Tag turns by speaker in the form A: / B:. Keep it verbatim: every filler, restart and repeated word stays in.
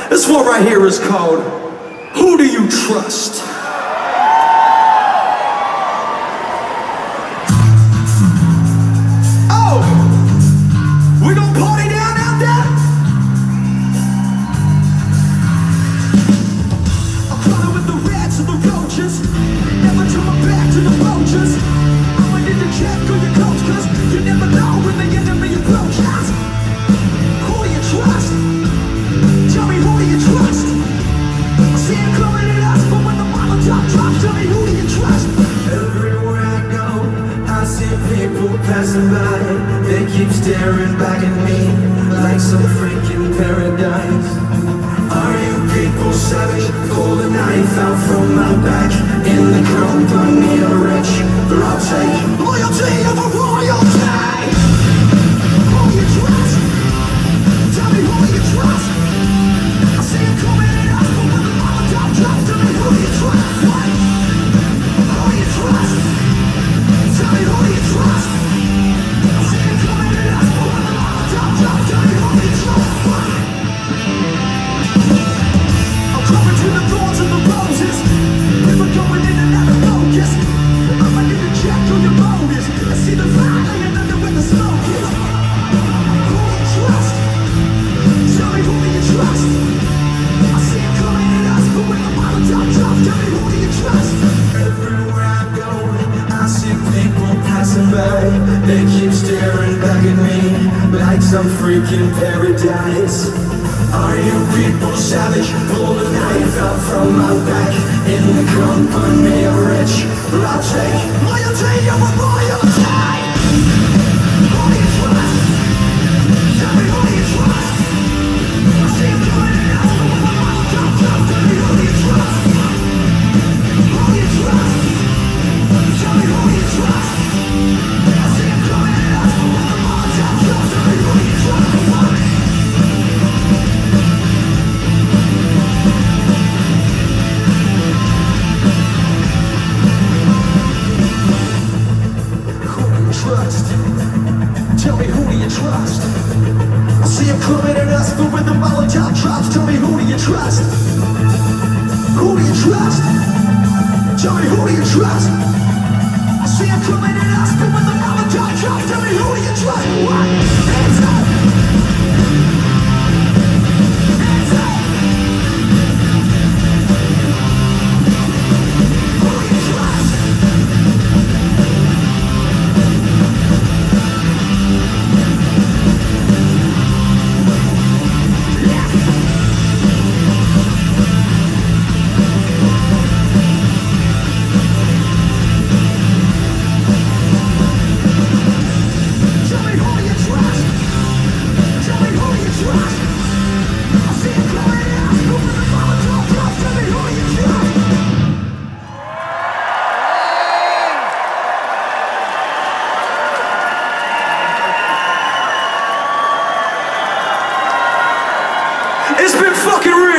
A: This one right here is called Who Do You Trust? Oh! We gon' party down out there? I'm crawling with the rats and the roaches. Never turn my back to the poachers. I'ma need to check on your coach, cause you never know when the enemy approaches. Who do you trust? Tell me, who do you trust? I see him coming at us, but when the Molotov drops, tell me, who do you trust?
B: Everywhere I go, I see people passing by. They keep staring back at me like some freaking paradise. Are you people savage? Pull the knife out from my back. In the company of rich, but I'll take loyalty over royalty. Who do you trust? Tell me, who do you trust? I see him coming at us, but when the Molotov drops, tell me, who do you trust? What? Who do you trust? Tell me, who do you trust? I see him coming at us, but when the Molotov drops, tell me, who do you trust? What? I'm coming to the thorns and the roses. Never going in and out of focus. I'ma need to check on your motives. I see the fire laying under where the smoke is. Who do you trust? Tell me, who do you trust? I see him coming at us, but when the Molotov drops, tell me, who do you trust? Everywhere I go, I see people passing by. They keep staring back at me like some freaking paradise. Are you people savage? Pull the knife out from my back. In the company of rich, but I'll take loyalty over royalty. Who do you trust? Tell me, who do you trust? I see him coming in out, but when the Molotov drops, tell me, who do you trust? Who do you trust? Tell me, who do you trust? I see him coming in out, but when the Molotov drops, tell me, who do you trust? Trust. Tell me, who do you trust? I see him coming at us, but when the Molotov drops, tell me, who do you trust? Who do you trust? Tell me, who do you trust? I see him coming at us, but when the Molotov drops, tell me, who do you trust? What? Hands up! Hands up! Who do you trust?
A: It's been fucking real.